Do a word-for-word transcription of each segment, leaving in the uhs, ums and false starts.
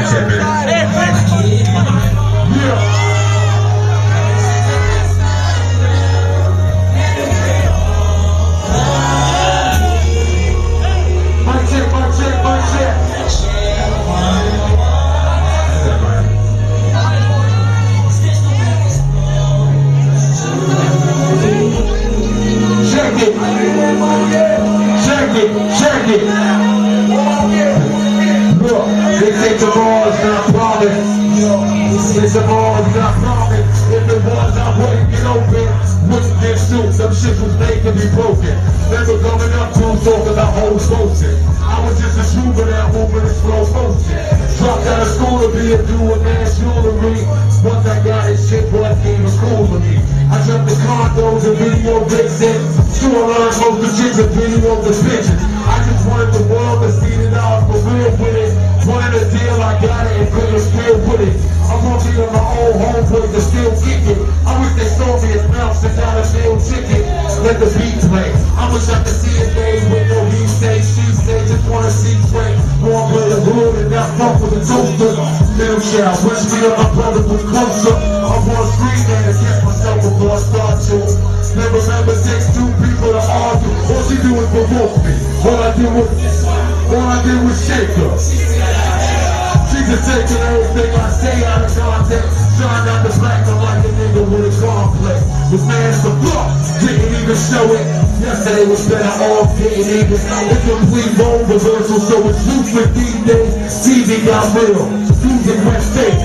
check it. Yeah. Check it. Look, they take the balls, not promise. It's the balls, not promise. If it was, I wouldn't get open. Wouldn't get shoot, some shit was made to be broken. Never coming up to talk about whole motion. I was just a trooper that moving in slow motion. Dropped out of school to be a dude with man's jewelry. Once I got his shit, boy, came to school for me. I jumped the condos and video vixen. Still learned most of the chicks and video the bitches. I just wanted the world to see that I was for real with it. Wanted a deal, I got it and couldn't feel with it. I'm working on my own homeboys to still kick it. I wish they saw me as bouncing down a meal ticket. Let the beat play. I wish I could see a day with no he say, she say, just wanna see Drake. More with the hood and that funk with the toaster. Little child, wish me and my brother was closer. I want to scream and against myself before I start to. Never remember takes two people to argue. All she do is provoke me. All I do was, all I did was shake her. She just taking everything I say out of context. Trying not to black her like a nigga with a complex. Was man's the fuck, didn't even show it. Yesterday was better off, didn't even. It's a complete role reversal, so it's ruthless these days. T V got real, music went fake.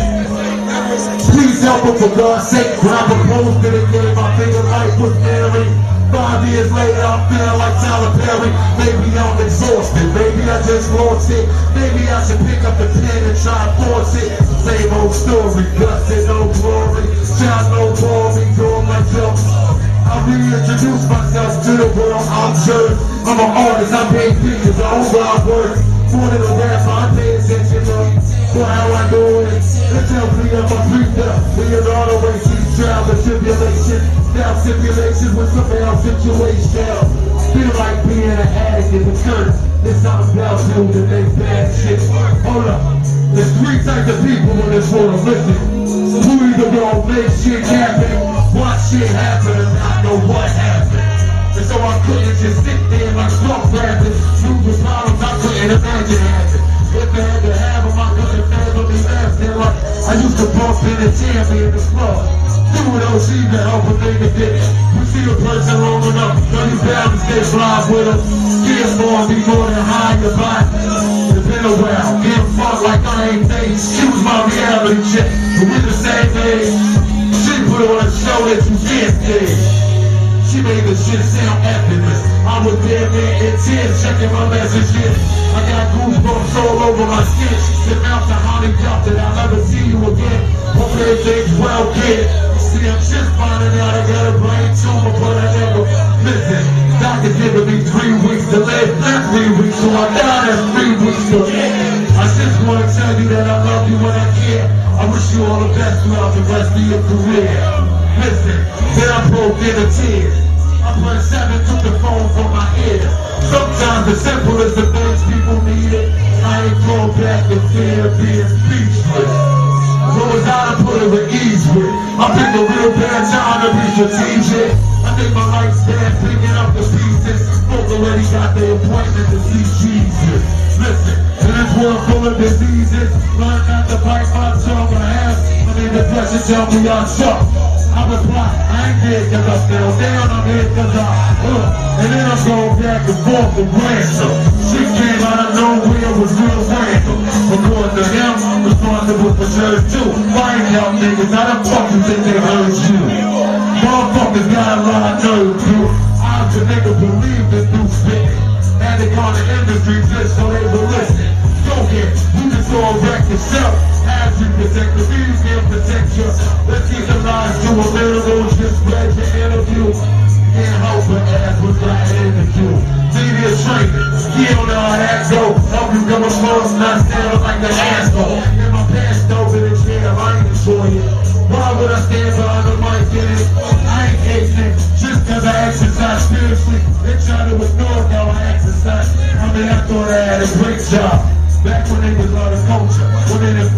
Please help her for God's sake. When I proposed to the game, my bigger life was married. Five years later, I'm feeling like Tyler Perry. Maybe I'm exhausted, maybe I just lost it. Maybe I should pick up the pen and try and force it. Same old story, guts and no glory. Child no glory, doing myself. I reintroduce myself to the world, I'm sure. I'm an artist, I pay pictures, I own my work. More than a rapper, I pay attention to for how I do it. Let's help me up my freedom. We in all the way through trial and tribulation. Now simulation with some else situation. Feel like being an addict is a curse. There's something about you that makes bad shit. Hold up. There's three types of people in this world, listen. Who either gonna make shit happen, watch shit happen, and not know what happened. And so I couldn't just sit there like soft rapping. Moving problems I couldn't imagine having. If I had to have them, I couldn't fathom me asking like I used to bump in the champion in the club. Do it O G to help a nigga get it. We see a person long enough, know you bound to stay fly with them. Get more, be more than high your body. It's been a while, get fucked like I ain't things. She was my reality check, but we the same age. She put on a show that you can't see. She made the shit sound effortless. I was there, man, in tears, checking my messages. I got goosebumps all over my skin. She said, "Mouth the honey drop that I'll never see you again. Hope everything's well, kid." See, I'm just finding out I got a brain tumor, but I never listen. Doctor's giving me three weeks to live, not three weeks, so I died in three weeks to live. I just want to tell you that I love you and I care. I wish you all the best throughout the rest of your career. Listen, then I broke into tears. I put seven, took the phone from my ear. Sometimes the simplest of things people need it. I ain't going back to fear of being speechless. So it's how to put it with ease with. I picked a real bad time to be strategic. I think my lifespan picking up the pieces. Folks already got their appointment to see Jesus. Listen, in this world full of diseases, learn not to bite my tongue or have. I mean, the pressure tell me I suck. I reply, I ain't dead cause I fell down, I'm here cause I, uh, and then I'm going back and forth with ransom. Shit came out of nowhere, was real random. According to him, I'm responsible for church too. Find out niggas, how the fuck you think they heard you? Motherfuckers got a lot of nerve too. I'm the nigga believe this new spit. Had to call the industry just so they will listen. Go get, you just all wreck yourself. As you protect the views, can't protect you. Let's keep the lies to a miracle, just read your interview. Can't help but ask what's right in the queue. Media training, you don't know how that go. Help you come across, not stand like an asshole. In my pants over the chair, I ain't enjoying it. Why would I stand behind the mic in it? I ain't hating it, just cause I exercise spiritually. They try to ignore how I exercise. I mean, I thought I had a great job. Back when they was on the culture, when they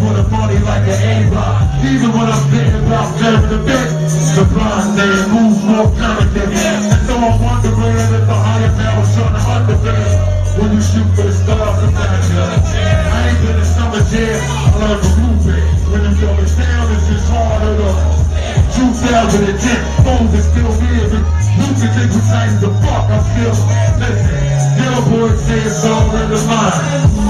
the bit. The blind man moves more confident. And so I'm wondering if the higher power's trying to understand. When you shoot for the stars, sometimes you I ain't been in summer jam, I learned to move it. When I'm going down, it's just harder to two thousand ten, phones are still here. You can think we're tight as the fuck, I'm still listen. Yellow boys say it's all in the mind.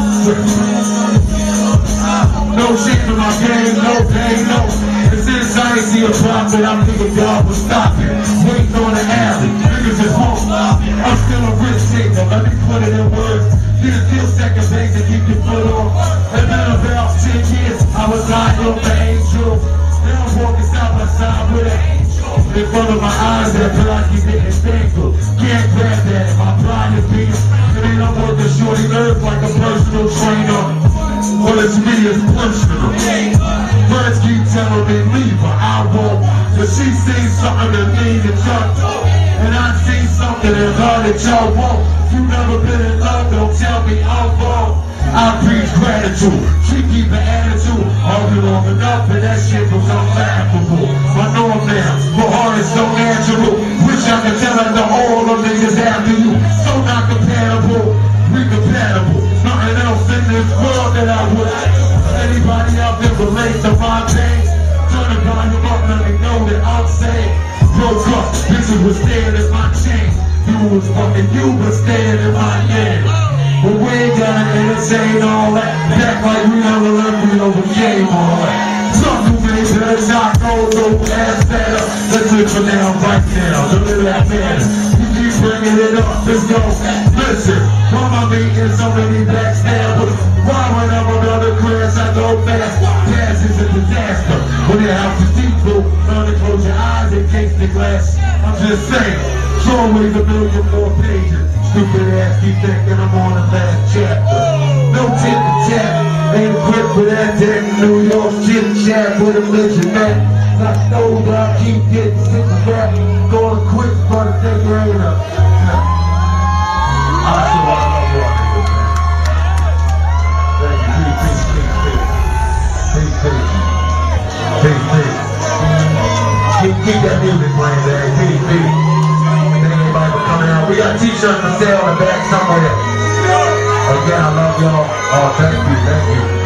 No shit for my game, no pain, no. And since I ain't see a profit, I'm thinking God will stop it. Waiting on the alley, niggas just won't. I'm still a rich nigga, let me put it in words. Get a still second base and keep your foot on. It's been about ten years, I was lying on the angel. Now I'm walking side by side with an angel. In front of my eyes, that block keep getting tangled. Can't grab that, my blind is being. And then I'm working shorty nerve like a personal trainer. Well, it's me, it's personal. Friends keep telling me leave her, I won't. But she sees something that me to touch. And I see something in her that y'all won't. You never been in love, don't tell me I'm wrong. I preach gratitude, she keep an attitude. Argue long enough and that shit becomes laughable. I know I'm there, but heart is so natural. Wish I could tell her the all of niggas after you. So not compatible, we compatible. Nothing else in this world that I would. Anybody out there relate to my pain? Turn the volume up, let me know that I'm safe. Broke up, bitches was staring at my chain. You was fucking you, but staring at my name. But we ain't got it, entertain all that. Back like we never learned, we overcame all that. Some who made better not go, no ass better. Let's live for now, right now, the little that matter. You keep bringing it up, let's go. Listen, mama meeting so many backstabbers. Why when I'm another class, I go fast. Pass is a disaster. When your house is deep blue, learn to close your eyes and case the glass. I'm just saying, it's always a million more pages. Stupid ass keep thinking I'm on the last chapter. No tip to tap, ain't equipped for that tech. New York chit chat with a legend man. Like no, but I keep getting sick of that. Going quick, but a nigga ain't a. I still want to love y'all niggas, man. Thank you, peace, peace, peace, peace. Peace, peace. Peace, peace. Keep, keep that music playing, man. Peace, peace. We got t-shirts for sale in the back somewhere. Again, I love y'all. Oh, thank you, thank you.